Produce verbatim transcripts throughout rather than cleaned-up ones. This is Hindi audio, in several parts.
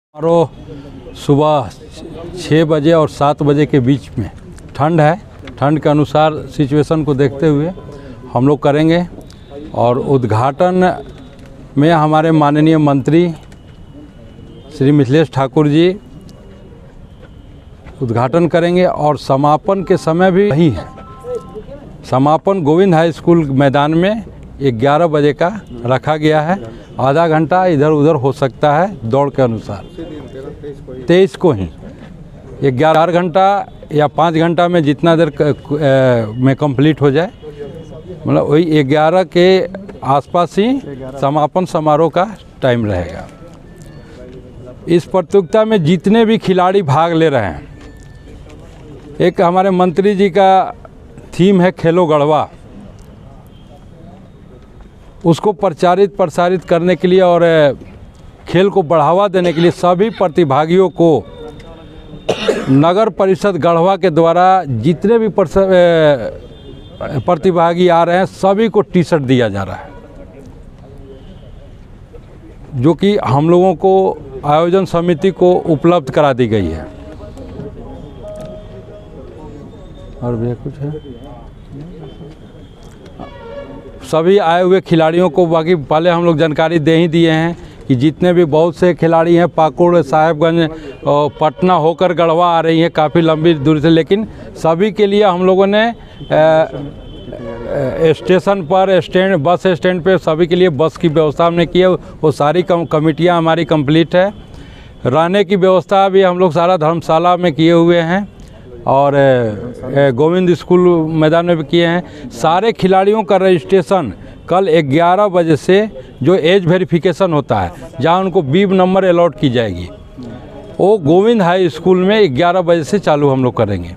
और सुबह छः बजे और सात बजे के बीच में ठंड है। ठंड के अनुसार सिचुएशन को देखते हुए हम लोग करेंगे और उद्घाटन में हमारे माननीय मंत्री श्री मिथिलेश ठाकुर जी उद्घाटन करेंगे और समापन के समय भी वही है। समापन गोविंद हाई स्कूल मैदान में ग्यारह बजे का रखा गया है। आधा घंटा इधर उधर हो सकता है दौड़ के अनुसार। तेईस को ही ग्यारह घंटा या पाँच घंटा में जितना देर में कंप्लीट हो जाए, मतलब वही ग्यारह के आसपास ही समापन समारोह का टाइम रहेगा। इस प्रतियोगिता में जितने भी खिलाड़ी भाग ले रहे हैं, एक हमारे मंत्री जी का थीम है खेलो गढ़वा, उसको प्रचारित प्रसारित करने के लिए और खेल को बढ़ावा देने के लिए सभी प्रतिभागियों को नगर परिषद गढ़वा के द्वारा जितने भी प्रतिभागी आ रहे हैं सभी को टी शर्ट दिया जा रहा है, जो कि हम लोगों को आयोजन समिति को उपलब्ध करा दी गई है। और भी कुछ है, सभी आए हुए खिलाड़ियों को बाकी पहले हम लोग जानकारी दे ही दिए हैं कि जितने भी बहुत से खिलाड़ी हैं पाकुड़ साहेबगंज पटना होकर गढ़वा आ रही हैं काफ़ी लंबी दूरी से, लेकिन सभी के लिए हम लोगों ने स्टेशन पर स्टैंड बस स्टैंड पे सभी के लिए बस की व्यवस्था हमने की है। वो सारी कम कमिटियाँ हमारी कंप्लीट है। रहने की व्यवस्था भी हम लोग सारा धर्मशाला में किए हुए हैं और गोविंद स्कूल मैदान में भी किए हैं। सारे खिलाड़ियों का रजिस्ट्रेशन कल ग्यारह बजे से जो एज वेरिफिकेशन होता है, जहां उनको बीब नंबर अलॉट की जाएगी, वो गोविंद हाई स्कूल में ग्यारह बजे से चालू हम लोग करेंगे।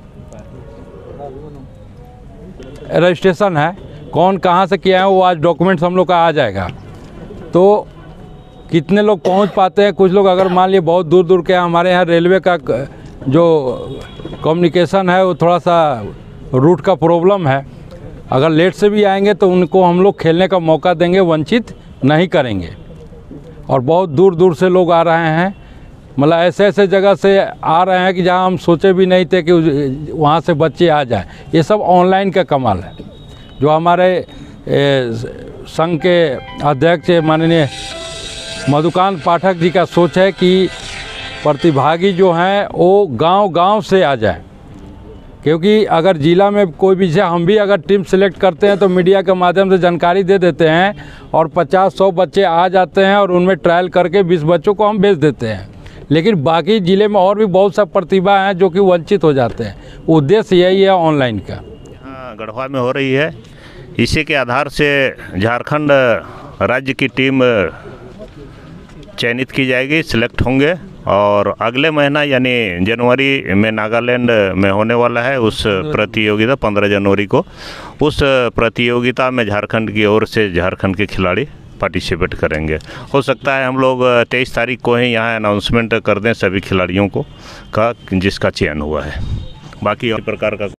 रजिस्ट्रेशन है, कौन कहां से किया है वो आज डॉक्यूमेंट्स हम लोग का आ जाएगा। तो कितने लोग पहुंच पाते हैं, कुछ लोग अगर मान लिए बहुत दूर दूर के, हमारे यहाँ रेलवे का जो कम्युनिकेशन है वो थोड़ा सा रूट का प्रॉब्लम है, अगर लेट से भी आएंगे तो उनको हम लोग खेलने का मौका देंगे, वंचित नहीं करेंगे। और बहुत दूर दूर से लोग आ रहे हैं, मतलब ऐसे ऐसे जगह से आ रहे हैं कि जहां हम सोचे भी नहीं थे कि वहां से बच्चे आ जाए। ये सब ऑनलाइन का कमाल है, जो हमारे संघ के अध्यक्ष माननीय मधुकांत पाठक जी का सोच है कि प्रतिभागी जो हैं वो गांव-गांव से आ जाएं, क्योंकि अगर ज़िला में कोई भी, जैसे हम भी अगर टीम सेलेक्ट करते हैं तो मीडिया के माध्यम से जानकारी दे देते हैं और पचास सौ बच्चे आ जाते हैं और उनमें ट्रायल करके बीस बच्चों को हम भेज देते हैं, लेकिन बाकी ज़िले में और भी बहुत सा प्रतिभा हैं जो कि वंचित हो जाते हैं। उद्देश्य यही है ऑनलाइन का। यहाँ गढ़वा में हो रही है, इसी के आधार से झारखंड राज्य की टीम चयनित की जाएगी, सिलेक्ट होंगे और अगले महीना यानी जनवरी में नागालैंड में होने वाला है उस प्रतियोगिता, पंद्रह जनवरी को उस प्रतियोगिता में झारखंड की ओर से झारखंड के खिलाड़ी पार्टिसिपेट करेंगे। हो सकता है हम लोग तेईस तारीख को ही यहाँ अनाउंसमेंट कर दें सभी खिलाड़ियों को का जिसका चयन हुआ है। बाकी और प्रकार का